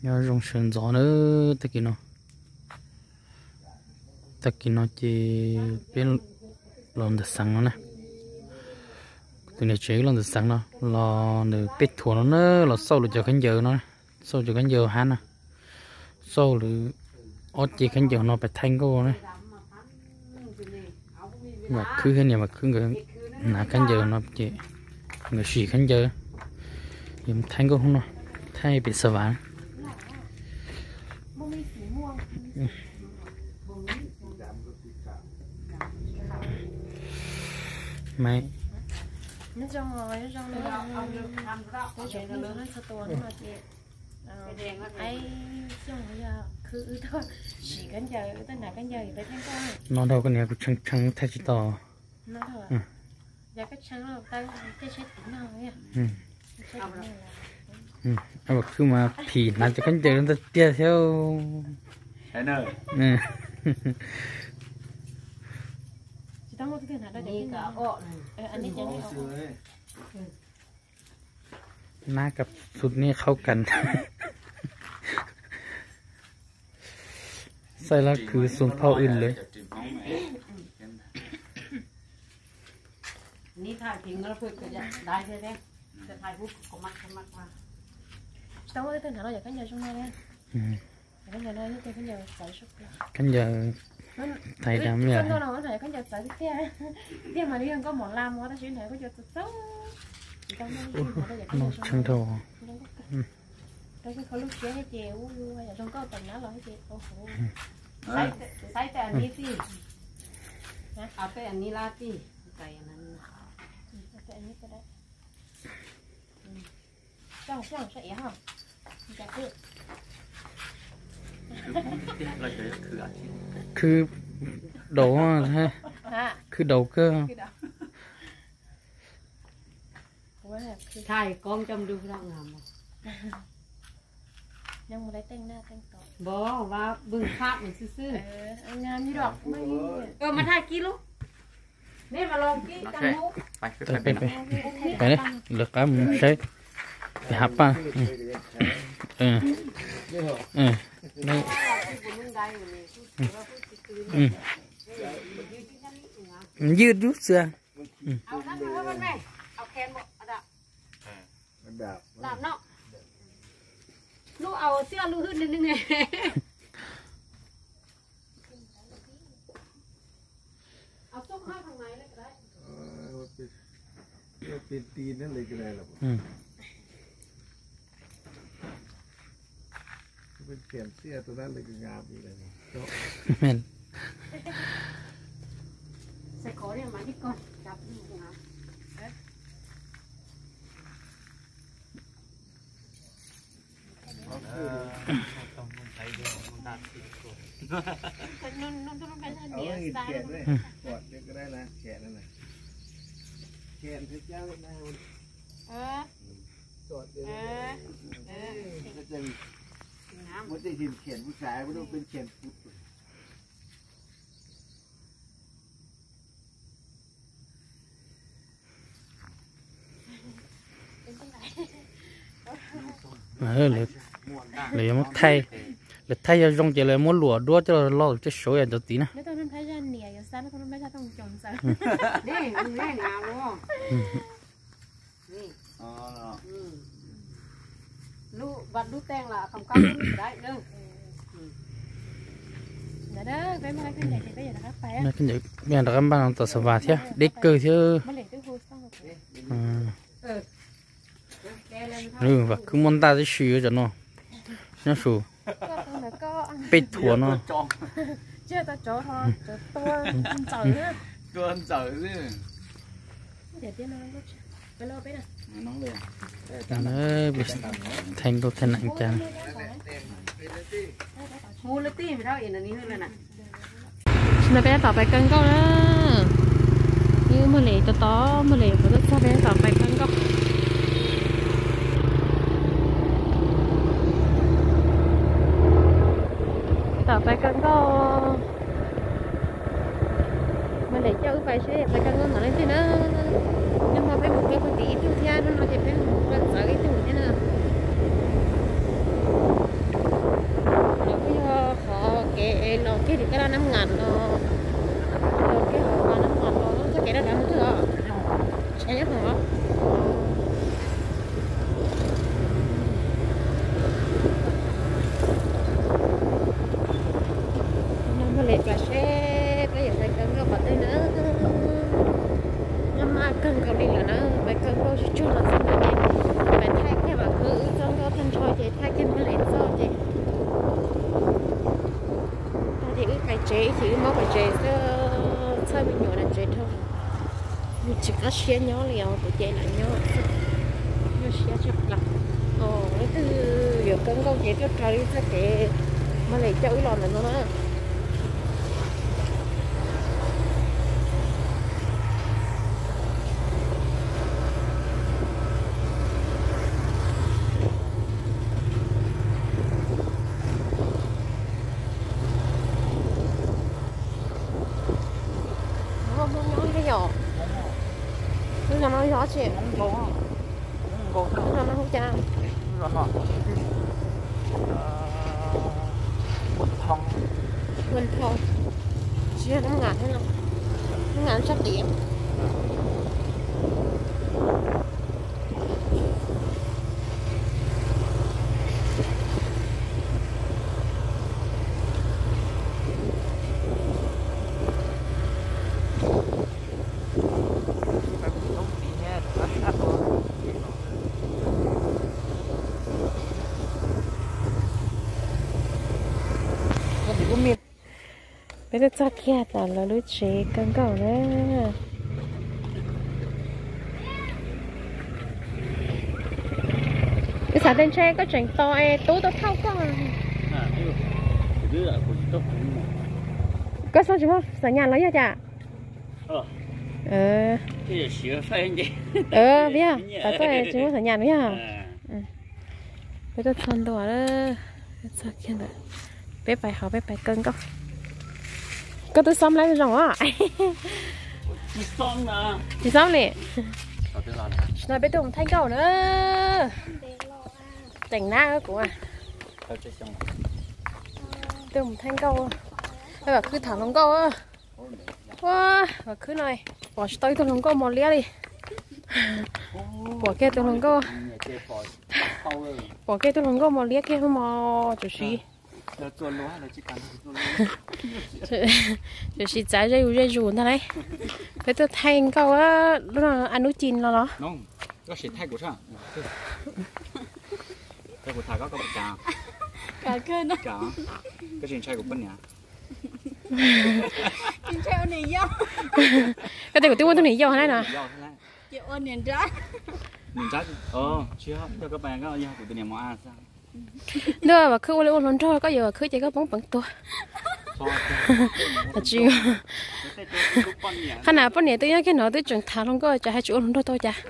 nhớ rong sơn gió nữa ta kia nó chỉ biết làm được sáng nó nè từ này chế làm được sáng nó là được biết thua nó nữa là sau được cho khán giờ nó sau cho khán giờ hắn nè sau được ót chỉ khán giờ nó phải thanh cô này mà cứ cái này mà cứ người là khán giờ nó chỉ người xì khán giờ nhưng thanh cô không nó thay bị sợ ván mày nó trong rồi nó trong cái chuyện nó lớn nó to nó mà chị ấy trong bây giờ cứ thôi chỉ cần giờ tên nào cần giờ thì phải thanh con nó đâu có nhà của trăng trăng thay chỉ tỏ nó thôi giờ cái trăng nó tay cái chết tính nào vậy em bảo cứ mà phì làm cho khán giờ nó tia theo thế nơi chỉ tao mua cái nào đó để cái anh ấy chẳng đi หน้ากับสุดนี่เข้ากัน ใส่แล้วคือส่วนเผาอื่นเลยนี่ถ่ายทิ้งแล้วเพื่อจะได้ใช่ไหมจะถ่ายปุ๊บก็มัดมา tao mua cái nào đó để cái giờ trong này cái giờ đây cái giờ phải sụp กันgiờ thầy đám giờ con nào thầy cái giờ phải cái mà đi ăn có món lam quá tao chuyển thầy có giờ tao một chân đồ cáiเขาลูกเชียให้เจียวอย่าต้องก็แต่งหน้าเราให้เจียวโอ้โหใส่แต่อันนี้สิเอาแต่อันนี้ลาสิใส่อันนั้นแต่อันนี้ก็ได้จ้องใส่ฮะจะคือโดฮะคือโดเกอร์ถ่ายกล้องจำดูพลังงามยังไม่ได้แต่งหน้าแต่งตัวบอกว่าบึ้งภาพเหมือนซื่องานนี่ดอกไม่มาถ่ายกี่ลูกนี่มาลองกี่จังหูไปเลยเลือกกันใช่ไปหับป่ะนี่ยืดรู้เสือเอานั่นมาแม่เอาแขนบอกเอาดับเนาะลูกเอาเสื้อลูกขึ้นนิดนึงไงเอาส้มข้าวทางไหนเลยก็ได้เป็นตีนนั่นเลยก็ได้หรอเป็นเขียนเสื้อตัวนั้นเลยก็งามอีกเลยแม่นใส่ขอเนี่ยมาที่ก่อนจับนี่งามนุ่นเป็นอันเดียวสายด้วยกอดก็ได้นะแขนนั่นนะแขนที่เจ้าได้กอดก็จะมันจะเห็นแขนผู้ชายมันต้องเป็นแขนพุทธเลยมันไทยเลยไทยจะรงจะเลยม้วนหลัวด้วยจะรอจะสวยอย่างตัวตีนะไม่ต้องไทยจะเหนียวอย่างสั้นคนไม่ใช่ต้องจมใส่นี่นี่งามลูกนี่ลูกบัดลูกแตงล่ะคำก้าวได้เด้อเด้อไปมาขึ้นใหญ่ก็อย่างนั้นไปไม่ขึ้นใหญ่ไม่อย่างนั้นบ้านตัวสวัสดิ์เท่เด็กเกิดเท่ว่าคือมันตาจะชื้อจังเนาะนี่สูปิดถั่วเนาะเจ้าตาจ๋อทอตัวเจ๋อเนี่ยตัวเจ๋อสิเดี๋ยวที่น้องก็ไปรอไปนะน้องเลยไปแทงตัวแทงหนังจังมูลตี้ไม่เท่าเอ็นอันนี้เลยนะเราไปต่อไปกันก็นะnhư mà lấy to mà lấy của rất sao béต่อไปกันก็ต่อไปกันก็มาlấy cho phải sẽไปกันก็หน่อยสินะnhưng mà phải một cái con tí tiêu thia nó chỉ phải một cái sợ cái tiêu thế nào năm ngàn rồi cái hồ mà 5 ngàn rồi chắc cái đó đã nữa rồi sẽ nhất hả năm mươi lệ và xe bây giờ phải cần có bật tay nữa nhưng mà cần có đi là nó phải cần có chút là xong rồi phải thay cái bà cứ trong đó thân cho chị thay cái mới lên cho chị ta thì cái chế chỉ mất cái chế sao bị nhỏ là chế thôi nhưng chỉ có xe nhỏ liều của chế là nhỏ nó xe chụp lắm cái từ giờ cần có chế cho trời sẽ cái mà lại cho cái lon này nó nó nói rõ chị nó nói không cha quên thôi chỉ là 5 ngàn thôi 5 ngàn sắp điểm bây giờ cho kia là lúa chế cần cầu nữa cái sản tên tre có chỉnh to tú to thau con có sao chứ không sản nhà lấy ra chả cái sữa phải gì biết à tại tôi chỉ có sản nhà nữa à bây giờ chọn đồ đó cho kia nữa bé bài học bé bài cân cầu có tôi xóm lấy rồi á chị xóm nè nói bé tôi không thay cầu nữa tỉnh na của à tôi không thay cầu bây giờ cứ thẳng lòng câu á wow và cứ này bỏ tôi lòng câu một lia đi bỏ kia tôi lòng câu bỏ kia tôi lòng câu một lia kia không mò chủ sĩ rồi chị trái dây rùn thế này thế tôi thay câu á lúc nào ăn núi chín nó không có sẽ thay của sao thay của thà có bạch trà cả cơ nó cả cái chuyện thay của bên nhà chuyện treo này do cái này của tôi muốn tôi nghỉ vô thế nào chị ôn nền trái chưa cho các bạn có gì của tôi này mua ăn sao nữa mà cứ ôn ôn thôi có giờ cứ chỉ có bóng bằng tua là chịu khả nào bữa nay tôi nhớ cái nọ tôi chuẩn thả luôn có chả hai chỗ luôn thôi chả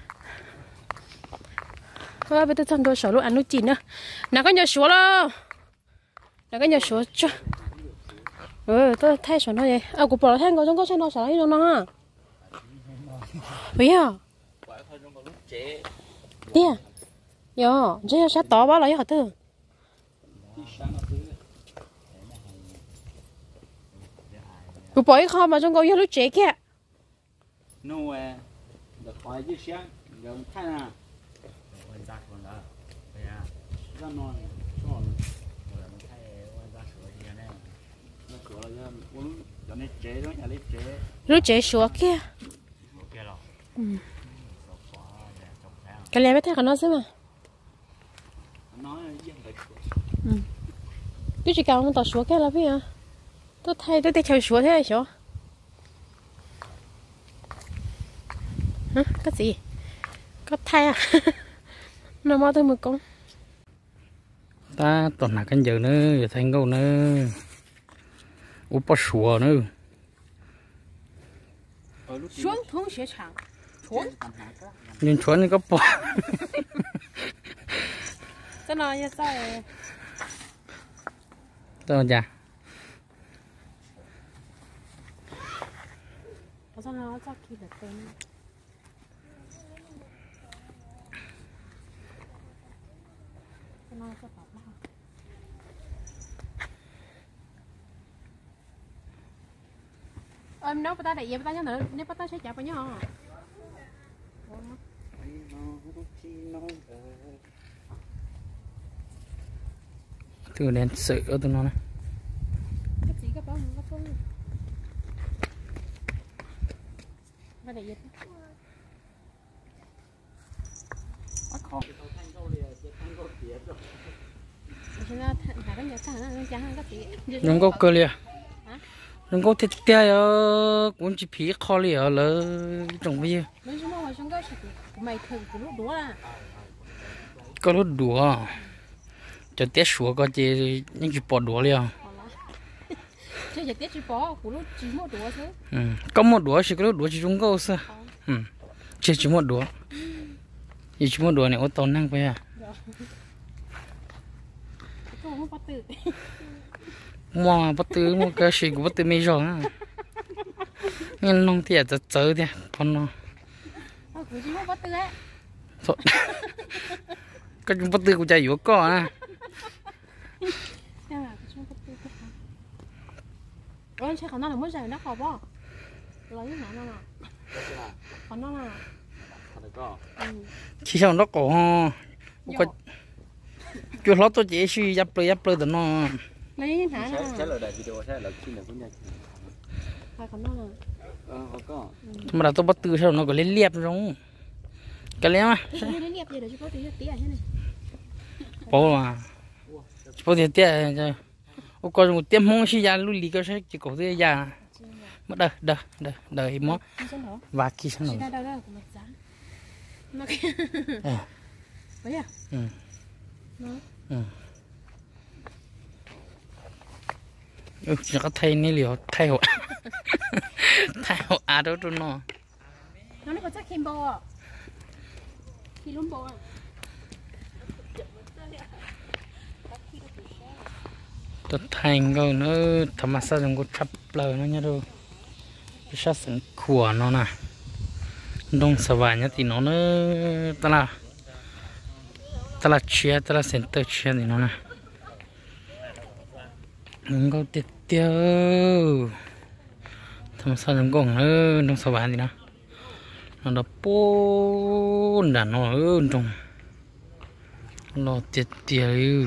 thôi bây giờ chọn đồ sổ luôn ăn nuôi chín nữa nào có nhiều sổ đâu nào có nhiều sổ chưa tôi thay sổ thôi vậy của bỏ thay có trong có thay nó sổ ấy đâu nó bây giờ đi à yo chứ sẽ tỏ bao lấy hả tư của bỏ kho mà trong có yêu lúc trẻ kia no được khỏi chứ sáng giờ thay à ra còn là ra non non nó sửa là uống cho nên chế đó nhà lấy chế lúc trẻ sửa kia cái này biết thấy nó xí mà tôi chỉ cần tao sửa cái là biết à tôi thay tôi theo sửa thế này sửa hả cái gì có thay à nó mau tôi một con ta toàn là cái giờ nữa giờ thành câu nữa úp bao sủa nữa xuống thùng xe厂xuống nhưng chuẩn thì có bỏ cái nào như sao tôi dạ sao nó cho kia được tên cái nào cho bảo em nấu ta đại diện ta nhớ nữa nếu ta sẽ chả bao nhiêu từ đèn sợi ở tụi nó này cái gì cái bao nhiêu cái bao ta đại diện đừng có cơ liệt đừng có thịt tê cũng chỉ phí kho liệt là trồng bia có lúc đùa cho tết sủa có chỉ những chỉ bỏ đùa liệt có một đùa chỉ có lúc đùa chỉ chúng câu sao chỉ một đùa chỉ một đùa này ô tô năng phải à mua bắt tư mua cái gì cũng bắt tư mấy rồi á nhưng nông thìจะเจอ thì con nó cái chúng bắt tư của chạy vô cỏ à ôi chơi còn nó là mới giờ nó khó bỏ lấy cái nào nào còn nó là chỉ xong nó cổ có chú lót tôi chỉ suy dập lơi tụi nó lấy hả sẽ là đại video sẽ là khi nào cũng nhanh còn nó là có mà là tôi bắt từ sao nó có lên liệp giống cái liệp à lên liệp gì để cho có tí tí à thế này bố mà bố thì tiếc chứ ô còn một tiêm mông xí ra lui lì cái chỉ có thế già mất đời mó và khi sao nữa nó vậy à chỉ có thay này liệu thay hộ à đó tụi nó có chắc kim bò à khi luôn bò à tôi thành câu nữa thầm sao chúng có chắp lời nó nhá đâu sát sẵn khủa nó nè đông sờ vải nhá thì nó nữa ta là chia ta là center chia thì nó nè đừng có tiệt tiêu thầm sao chúng có nữa đông sờ vải thì nó đã bốn đàn nó hơn trong lo tiệt tiêu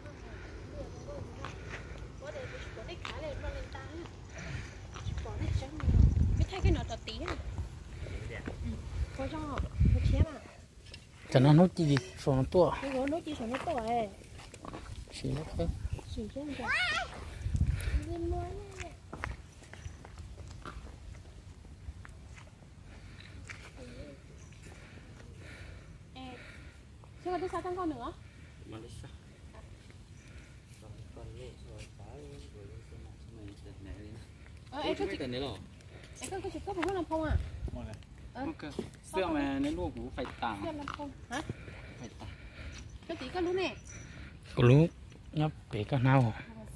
cho nó nốt gì số nó to nốt chi số nó to ấy chỉ nó thôi chỉ chứ không chứ còn đi sao con nữa em có chụp cấp một làm không à xưa mà nếu luôn cũng phải tàng hả phải tàng cái tí có lú nè có lú nhấp bể cả nào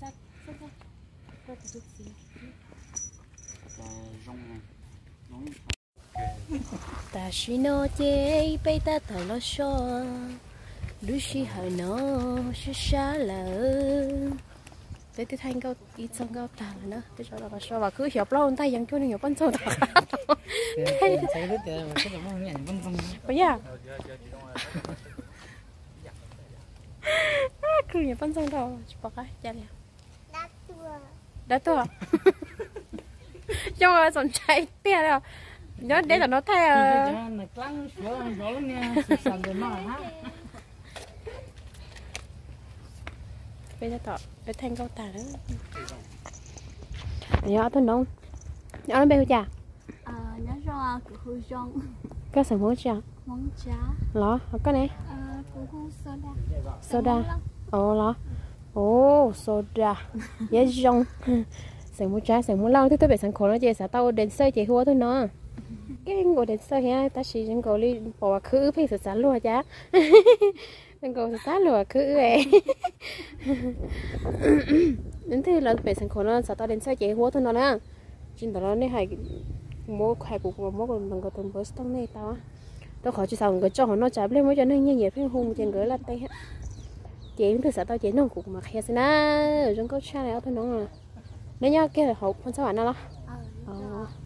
ta chỉ nói chơi bây ta thở lo so đôi khi hỏi nó sẽ xa lỡ để tôi thanh câu đi xong câu tàng nữa tôi cho là so và cứ hiểu lâu tay vẫn cho nên hiểu bắn sâu thật bây giờ cứ hiểu bắn sâu đâu bọc cái cha nè đã tua cho rồi sẵn chạy tia đâu nó để là nó thay bây giờ tỏ để thanh câu tà nữa nhớ tôi nông nhớ nó bêu chả nhớ ra của hư rong có sự muốn chả món chá lọ có nè của hư soda ồ lọ ồ soda nhớ rong sự muốn chả sự muốn lau tôi bị sẵn khổ nó chơi xã tao đến sơi chạy hua thôi nó cái ngồi đến sơi ha ta chỉ những cầu đi bỏ khứ phải sẵn luôn chả đừng có sát lửa cứ vậy đến thì là phải sẵn khổ nó sao tao đến sao chạy húa thôi nó nè chính tao nó hay mua hay cục mua còn bằng cái tôm bớt tông này tao tao khỏi chỉ sao cái cho nó chả lên mới cho nó nhanh nhiệt phim hùng trên gửi lên tay hết chị từ sao tao chạy nó cục mà khe xin á rồi trong câu cha này thôi nó nếu nhá kia là hộp con sao bạn nào đó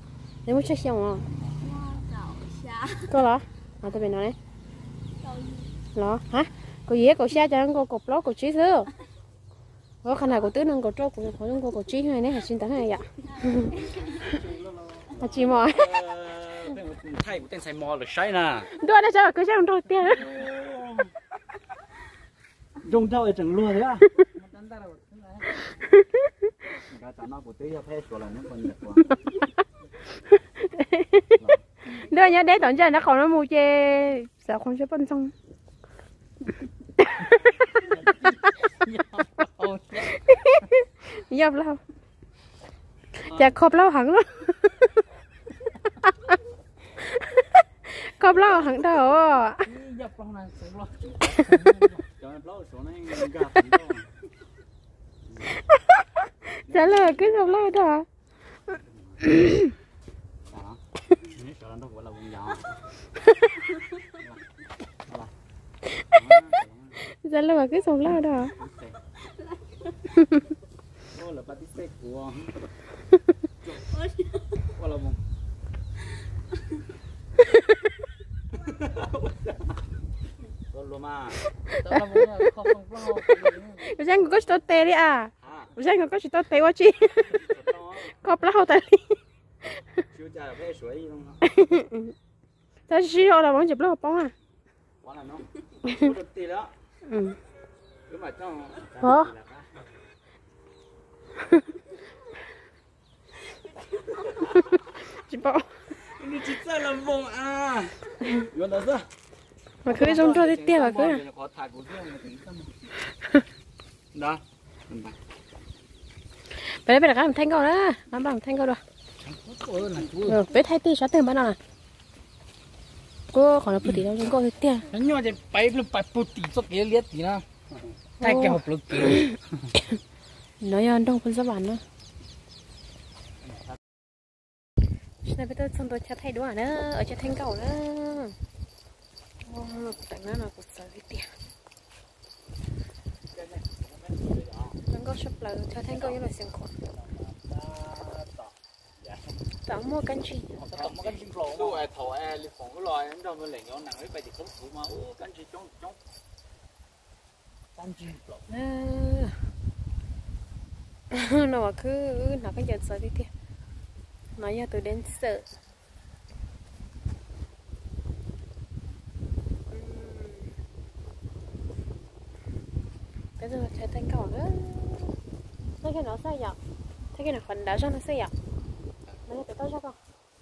nếu muốn chơi xong à Mua cậu xa. có lỏ à tôi bên nói Cậu lỏ hả cô gì cô xe cho cô cột lót cô chí thứ có khả năng cô tứ nâng cô trâu cô không cô chí này nè xin tặng hay vậy à chị mò thay của tên sai mò được sai nè đôi đây sao cứ xem đôi tiền dùng trâu chẳng luôn đấy à cái tao nói của tí cho phê sửa là nó còn nhiều quá đôi nhá để tận chơi nó còn nó mua chê sao không sẽ phân xong dập lâu chả khóc lâu hẳn luôn khóc lâu hẳn đâu dập lâu này sướng luôn cho nó lâu số này trả lời cứ khóc lâu đó nó gọi là vùng nhỏ trả lời cứ khóc lâu đó đó là batiste của gọi là vùng luôn mà Usain có chút tệ đi à Usain có chút tệ quá chi khóc lâu tại chưa trả về suối luôn ta chỉ họ là bóng chụp lâu bóng à quá là nó được tiền đó ừ cứ mà cho hả chị bảo đi chỉ sợ làm vùng à luôn đó sao mà cứ dùng cho đi tiêu là cứ à đó bây giờ làm thanh câu đó làm thanh câu rồi bé thay ti sát tiền bao nào cô còn là bự tí đâu chúng cô thì tiền nó thì bay luôn bay bự tí số kia liệt tí na thay cái hộp lực kia nói ăn đông phân số bản nữa này bây giờ xong tôi cho thay đũa nữa ở cho thanh cầu nữa tặng nó là cột sợi tiền nó có sắp là cho thanh cầu như là xiên khổ tặng mua canh chi tặng mua canh chi phổ tôi ai thầu ai liệt phổ cái loài nó đâu mà lại nhỏ nặng với bài thì không phụ mà canh chi chống canh chi phổ nó mà cứ nó cái giật sợi tiền nói giờ tôi đến sợ bây giờ chạy thành cầu nữa thấy cái nó sao vậy thấy cái nào phần đá cho nó sao vậy nó phải tao cho con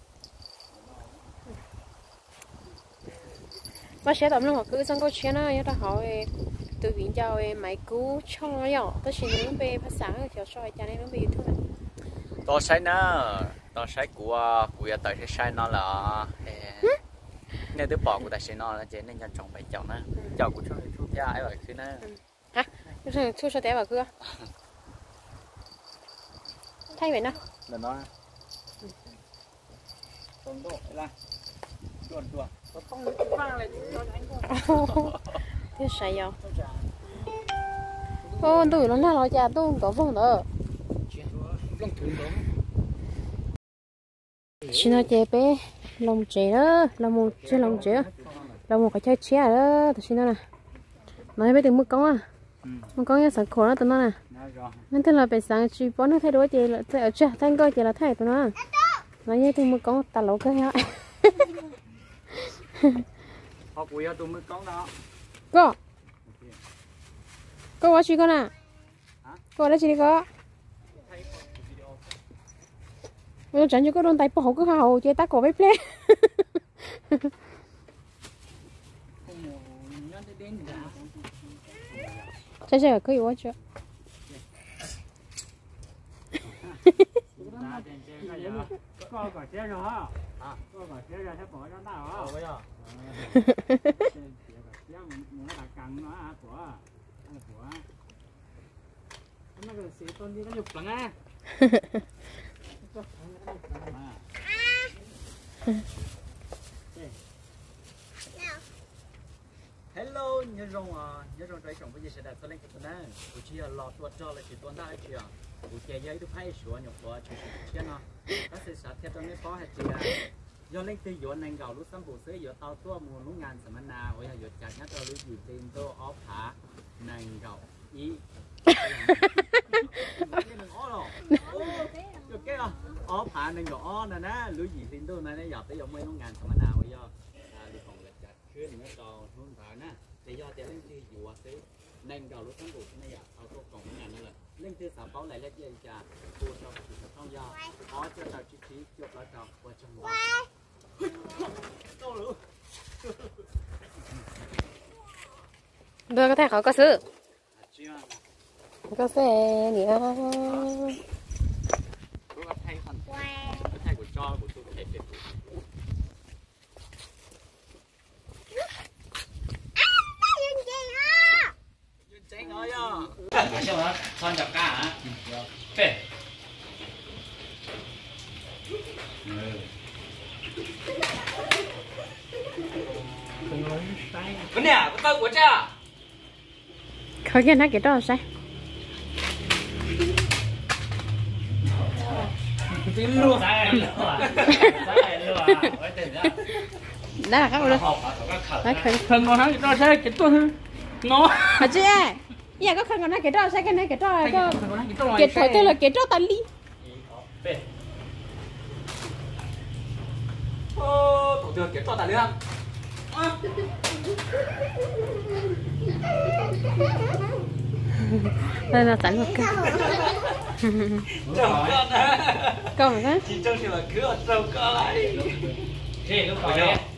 bác sĩ tạm luôn mà cứ xong câu chuyện á nhớ ta hỏi từ viện cho máy cứu cho nhỏ tôi chỉ muốn về phát sáng kiểu soi cho nên nó bị YouTube này tôi sai nó sai của tại sai nó là nên đứa bỏ của tại sai nó là chỉ nên chọn bài chọn nó chọn của chú cha ấy vậy cứ nó hả chú cho té vào cửa thay vậy nào là nó còn độ là chuồn có không được vang này cho anh thế sai rồi ô tôi nó nào cha tôi có vòng đó xin nó chế bé lòng chế đó lòng một chế lòng chế lòng một cái chơi chế đó tôi xin nó nè nói bé đừng mất công à mất công nhá sợ khổ đó tụi nó nè nên tên là phải sáng chỉ bón nó thay đổi chị là ở chưa thanh coi chị là thay tụi nó nói như đừng mất công ta lẩu cái hả học quý tôi mất công đó có quá chị con à có đấy chị đi có tôi chẳng cho có đôn tay bỏ cái hào chơi tác cổ bếp lé chơi có gì quá chưa có quả xe rồi hả có quả xe rồi sẽ bỏ cho tao hả muốn đặt cẳng nó hả của nó cái xí tôn đi nó nhục lắm á hello nhớ rong trái trồng bây giờ sẽ đặt lên cái tuần này buổi chiều lọt tuột cho là chỉ tuần đã chiều buổi chiều giấy được hay sửa nhục qua chỉ chứ nó các sự sát theo trong cái có hay chỉ do lên từ dọn nên gạo lúc sáng buổi sáng dọn tàu tua mùa lúc ngàn sớm nào bây giờ dọn chặt nhát cho lúc gì tiền tôi ốp thả nên gạo ý cái ốp thả nên gạo nè nè lúc gì tiền tôi này nó dọn tới dọn mấy lúc ngàn sớm nào bây giờ đi phòng lệch chặt khứa thì nó tròn không phải nè thì do tiền lên từ dọn tới nên gạo lúc sáng buổi sáng này tàu tua còn ngàn nữa là lên từ sáu bao lại lên chơi chả tua cho không do ó cho tàu chi phí chụp lại tàu qua trong đưa cái thẻ khó có sự có xe nhỉ thay của cho của tôi thể chạy ngồi vô con chọc cá hả phê vấn đề à tao của cha khó kia nó cái đó sao tin luôn đó là khác rồi thân con nói đó sẽ cái tôi nó hả chị giờ có khăn còn cái đó sao cái này cái đó cái thôi tôi là cái đó tali thủ tướng cái cho tài lương đây là tận một cái câu mà chỉ trong trường là cứ ở trâu cơ lại. Thế lúc nào